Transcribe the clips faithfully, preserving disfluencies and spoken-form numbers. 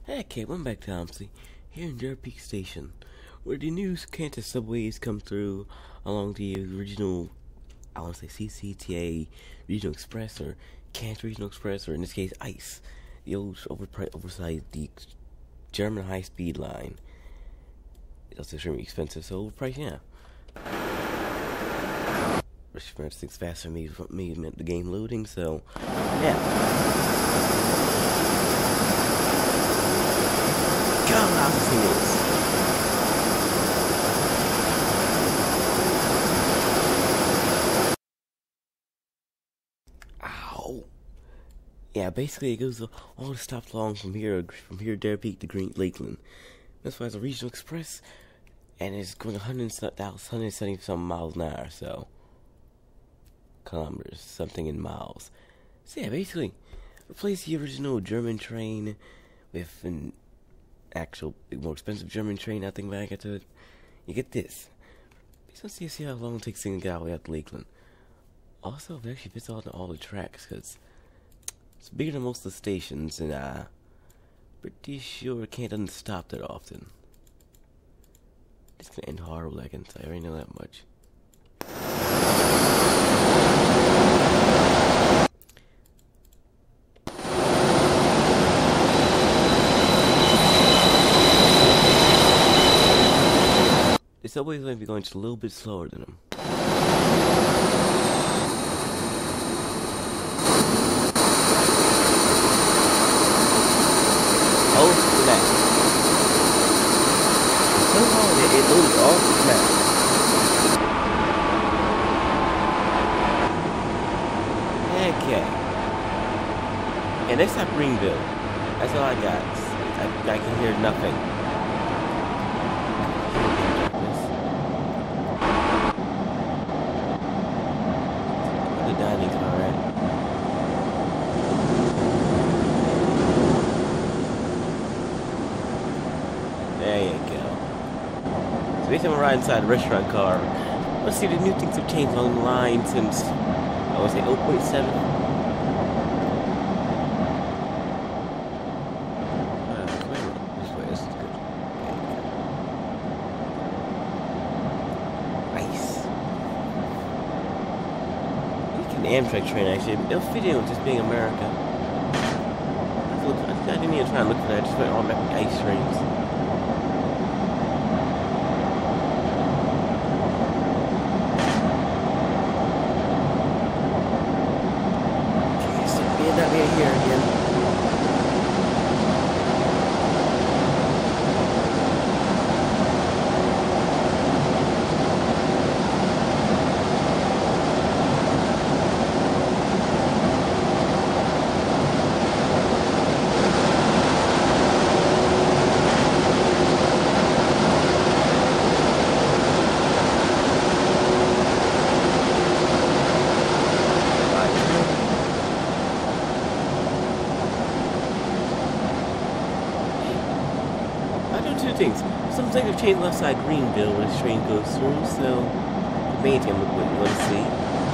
Okay, I'm back to Thompson, here in Derby Peak Station, where the new Kansas subways come through along the original, I want to say C C T A Regional Express, or Kansas Regional Express, or in this case, ICE, the old overpriced, oversized, the German high-speed line. It's also extremely expensive, so overpriced, yeah. Which makes things faster me, me meant the game loading, so, yeah. God, how this thing is. Ow. Yeah, basically it goes all the stops along from here, from here, Dare Peak to Green Lakeland. That's why it's a regional express, and it's going one hundred seventy some miles an hour, so kilometers, something in miles. So yeah, basically, replace the original German train with an actual, more expensive German train. Nothing back into it. You get this. Let's see, see how long it takes to get all the way out to Lakeland. Also, it actually fits on all the tracks, because it's bigger than most of the stations, and uh, pretty sure it can't doesn't stop that often. It's gonna end horrible, I can say. I already know that much. The subway's going to be going just a little bit slower than them. Oh, snap. Somehow it, it moves all snap. Okay. Yeah, next time Greenville. That's all I got. I, I can hear nothing. Dining car, right? There you go. So basically I'm riding inside a restaurant car. Let's see, the new things have changed along the line since, I would say, oh point seven. Uh, this way, this is good. Nice. The Amtrak train, actually, it'll fit in with just being America. I, look, I didn't even try and look for that, I just went all back with ice trains. Okay, so being that way here again. Two things. Some things have changed left side Greenville where this train goes through, so the main thing look what you want to see.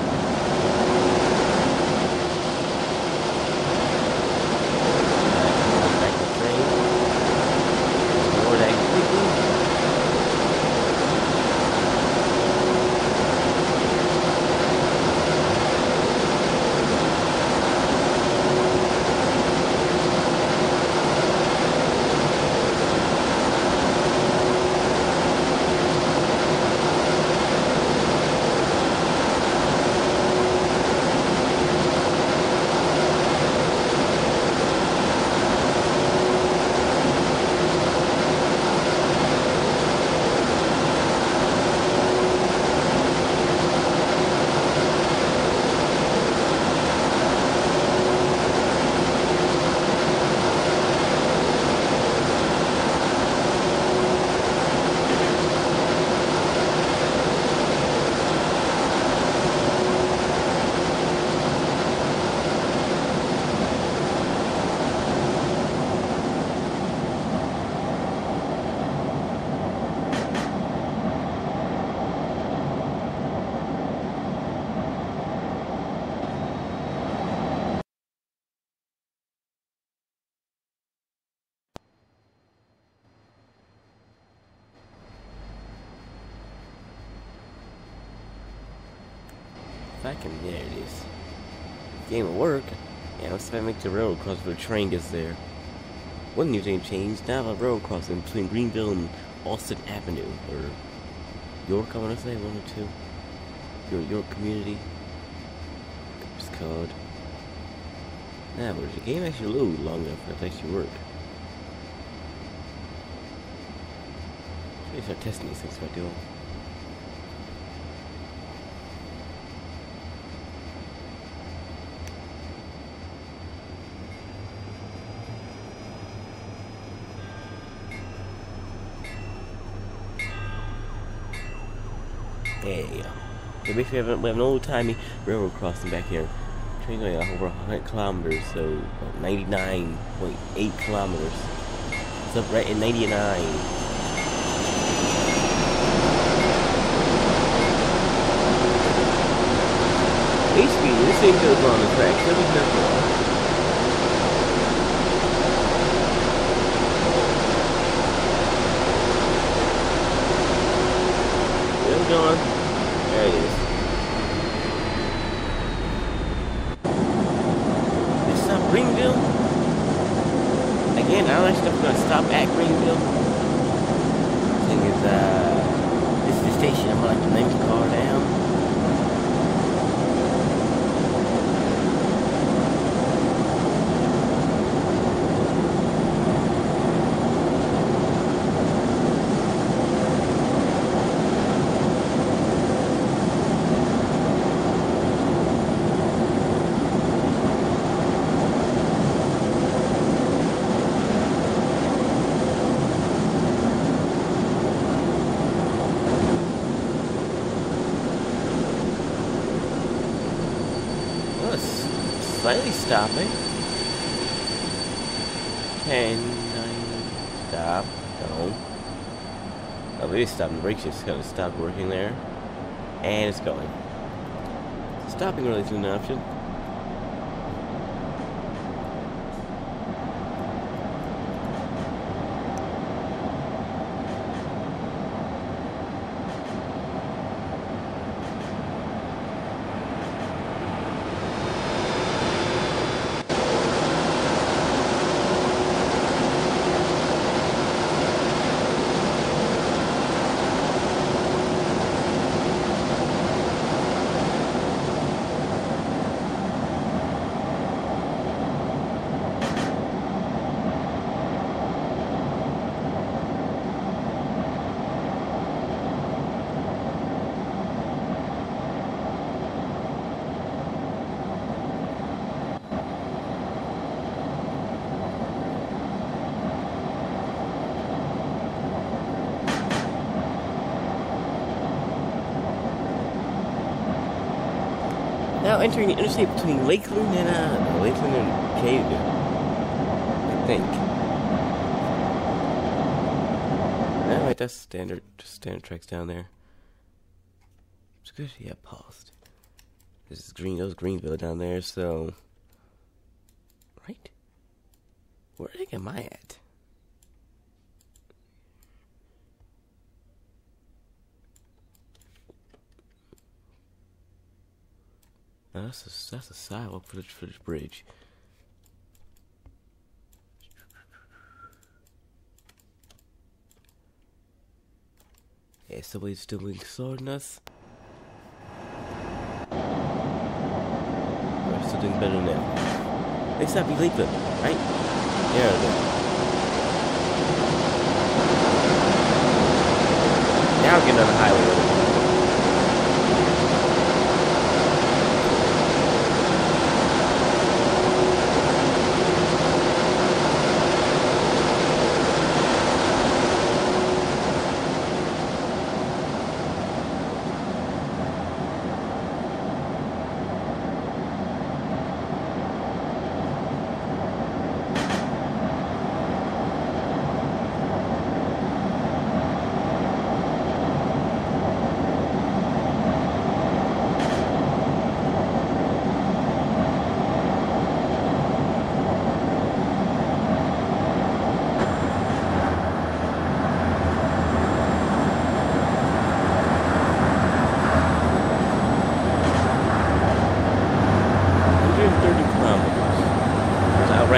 Back to the train. More that quickly. can, there it is. Game will work. Yeah, let's see if I make the railroad crossing where the train gets there. One new thing changed. Now the railroad crossing between Greenville and Austin Avenue, or York, I want to say, one or two. York, York Community. It's called. Now, but the game actually load long enough for it to actually work. Should start testing these things if I do. There you go. So basically, we have, we have an old-timey railroad crossing back here. Train going over one hundred kilometers, so ninety-nine point eight kilometers. It's up right in ninety-nine. Basically, this thing goes on the track. Let me know. Going. There it is. This is up Greenville. Again, I don't actually know if we're gonna stop at Greenville. The thing is, uh, this is the station. I'm gonna like to name the car down. Slightly stopping. ten, nine, stop. No. Oh, it is stopping. The brakes just kind of stopped working there. And it's going. Stopping really isn't an option. Now entering the interstate between Lakeland and uh, Lakeland and Caden, I think. Alright, that's standard, just standard tracks down there. It's good. Yeah, paused. This is Green. That was Greenville down there. So, right? Where the heck am I at? Now that's a, that's a sidewalk for the, for this bridge. Yeah, somebody's still ignoring us. We're still doing better now. Next up, be Lakeland, right? There we go. Now we're getting on the highway.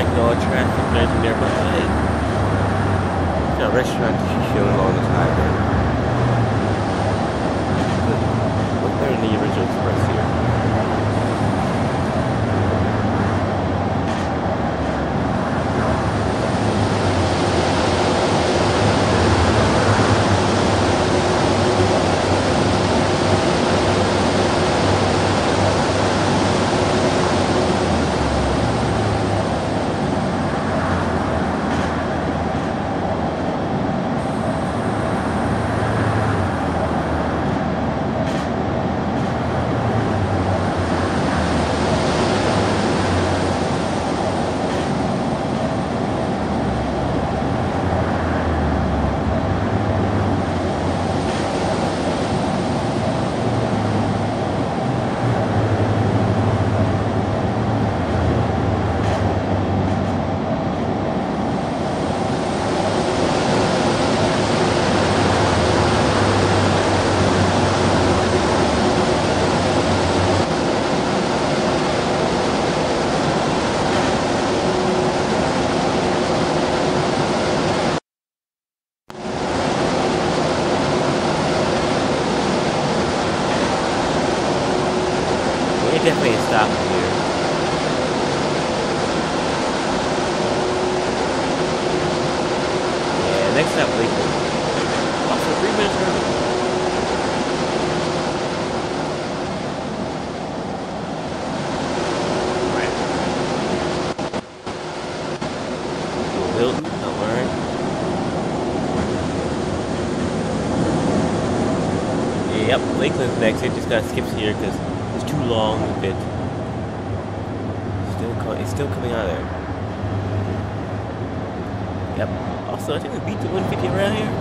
distracted all traffic, nothing nearby. There's a restaurant that she's showing along this highway. Good. Look better than the original express here. Definitely stop here. Yeah, next stop Lakeland. Also three minutes early. Right. Hilton, alright. Yep, Lakeland's next. It just got skips here because too long a bit. Still, co it's still coming out of there. Yep. Also, I think we beat the one fifty around here.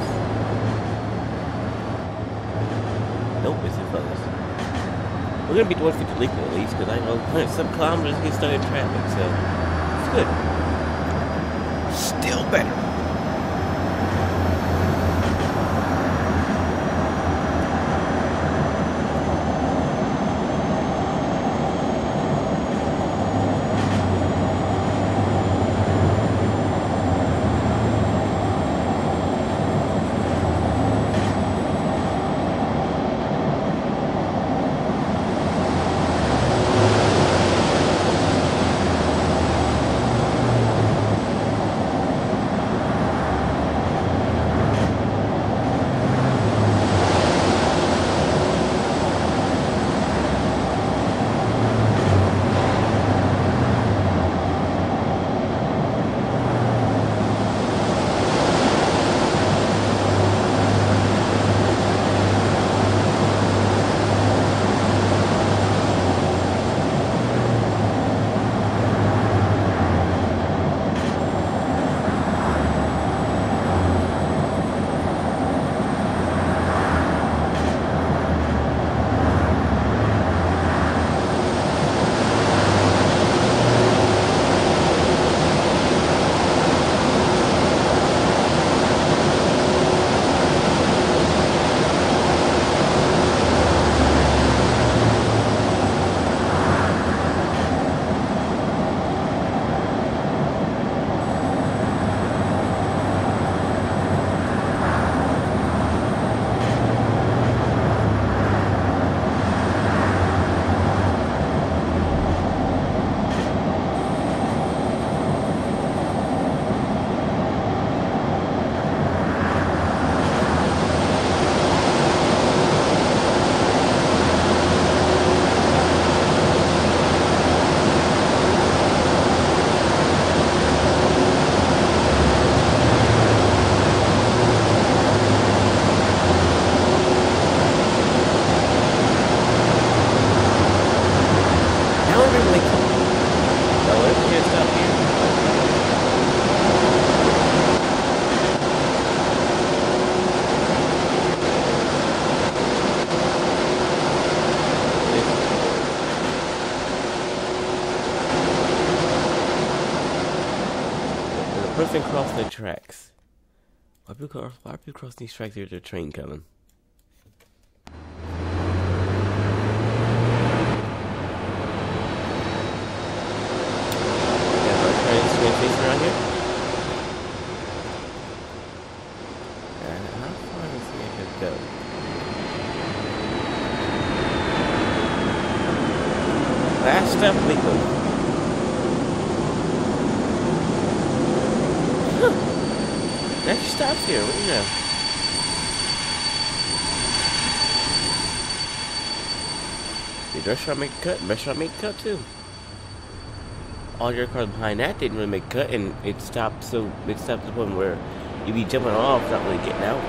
Nope, it's too close. We're gonna beat the one fifty Lakeland at least, because I know some kilometers get stuck in traffic, so it's good. Still better. person crossing the tracks. Why people cross, why people crossing these tracks? There's a train coming. Yeah, my train switch around here? Uh, how far does he have to go? Last stop, Lakeland. Huh. Next stop here. What do you know? Did the restaurant make a cut? The restaurant made a cut too. All your cars behind that didn't really make a cut, and it stopped. So it stopped to the point where you'd be jumping off, not really getting out.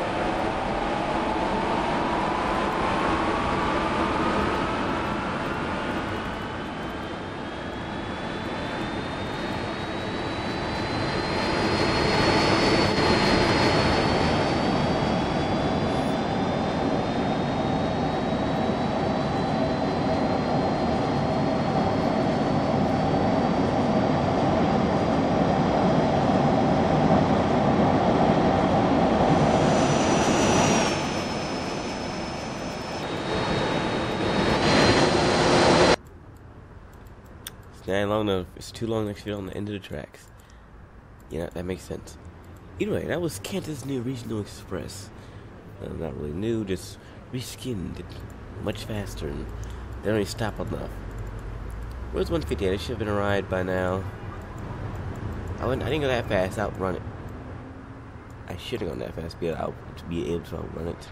It's long enough. It's too long next to on the end of the tracks. Yeah, that makes sense. Anyway, that was Kanta's new Regional Express. Uh, not really new, just reskinned it much faster, and they don't even stop enough. Where's one fifty-eight? It should have been a ride by now. I wouldn't. I didn't go that fast. Outrun it. I should have gone that fast to be able to, be able to outrun it.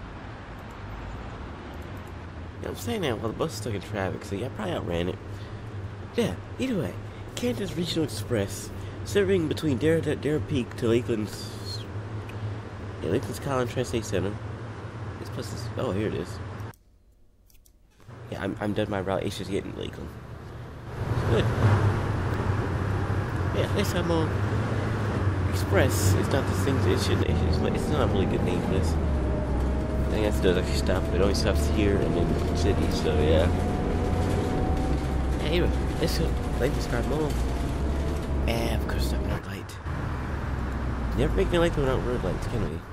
Yeah, I'm saying that while the bus is stuck in traffic, so yeah, I probably outran it. Yeah, either way, Kanta's Regional Express, serving between Darrah, Darrah Peak to Lakeland's, yeah, Lakeland's Collins Transit Center. This place is, oh, here it is. Yeah, I'm, I'm done my route, it's just getting to Lakeland. Good. Yeah, next time on Express, it's not the thing, it should, it's, it's not a really good name for this. I think that's does actually stop, it only stops here and in the city, so yeah. Anyway, let's go. Lakeland's car move. And of course, stop at a light. Never make me Lakeland without red lights, can we?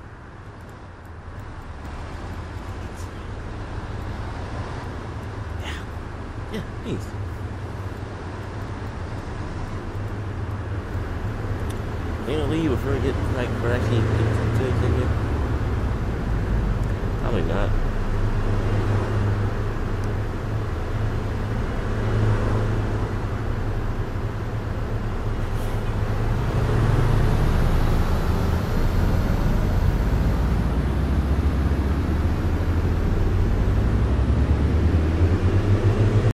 Yeah. Yeah, please. Are you gonna leave before we get, like, we're actually get to it, can you? Probably not.